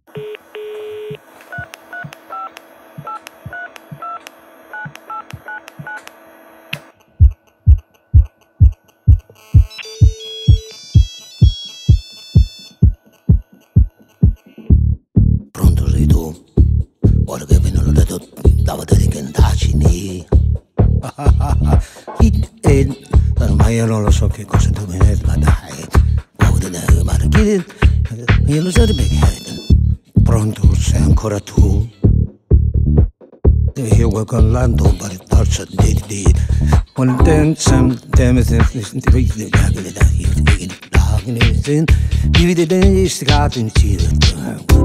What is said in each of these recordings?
Ma io non lo so che cosa tu mi hai, ma dai, io lo so perché. Pronto, sei ancora tu? Io vuoi collando un po' di torcia di un dance, divide degli strati in giro.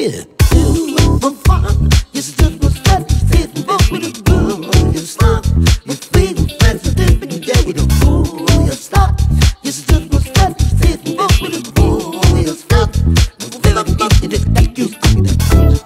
with you for fun. You stood was fat, fit, walk with a boom. You stop, you feel sensitive, and yeah, you don't fool. You stop, you stood was fat, fit, walk with a boom. You stop, you feel like you did that, you stop it.